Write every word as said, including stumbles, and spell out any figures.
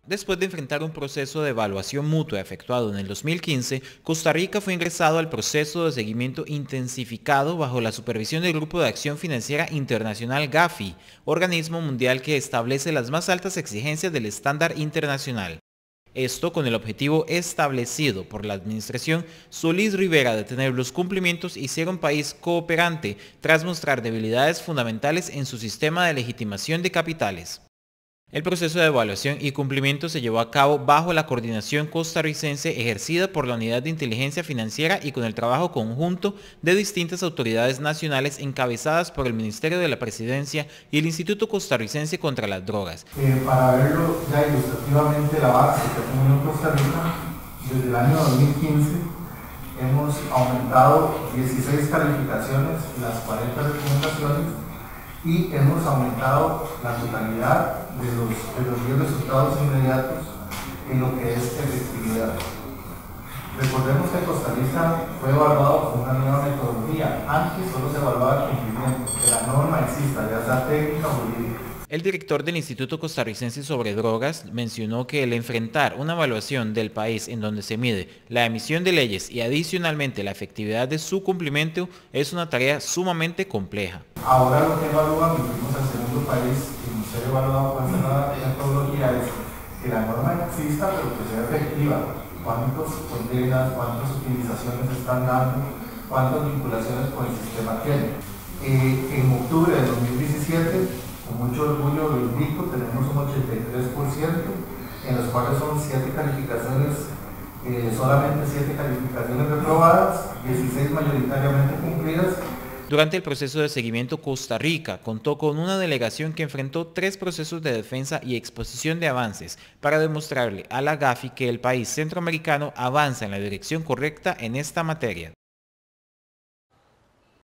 Después de enfrentar un proceso de evaluación mutua efectuado en el dos mil quince, Costa Rica fue ingresado al proceso de seguimiento intensificado bajo la supervisión del Grupo de Acción Financiera Internacional Gafi, organismo mundial que establece las más altas exigencias del estándar internacional. Esto con el objetivo establecido por la administración Solís Rivera de tener los cumplimientos y ser un país cooperante tras mostrar debilidades fundamentales en su sistema de legitimación de capitales. El proceso de evaluación y cumplimiento se llevó a cabo bajo la coordinación costarricense ejercida por la Unidad de Inteligencia Financiera y con el trabajo conjunto de distintas autoridades nacionales encabezadas por el Ministerio de la Presidencia y el Instituto Costarricense contra las Drogas. Eh, para verlo ya ilustrativamente la base que ha tenido Costa Rica, desde el año dos mil quince hemos aumentado dieciséis calificaciones, las cuarenta recomendaciones, y hemos aumentado la totalidad de los, de los diez resultados inmediatos en lo que es efectividad. Recordemos que Costa Rica fue evaluado con una nueva metodología. Antes solo se evaluaba el cumplimiento, que la norma exista, ya sea técnica o jurídica. El director del Instituto Costarricense sobre Drogas mencionó que el enfrentar una evaluación del país en donde se mide la emisión de leyes y adicionalmente la efectividad de su cumplimiento es una tarea sumamente compleja. Ahora lo que evalúan, y fuimos al segundo país en ser evaluado con esta metodología, es que la norma exista pero que sea efectiva. Cuántas condenas, cuántas utilizaciones están dando, cuántas vinculaciones con el sistema tienen. Eh, en octubre de dos mil diecisiete, con mucho orgullo lo indico, tenemos un ochenta y tres por ciento, en los cuales son siete calificaciones, eh, solamente siete calificaciones reprobadas, dieciséis mayoritariamente cumplidas. Durante el proceso de seguimiento, Costa Rica contó con una delegación que enfrentó tres procesos de defensa y exposición de avances para demostrarle a la Gafi que el país centroamericano avanza en la dirección correcta en esta materia.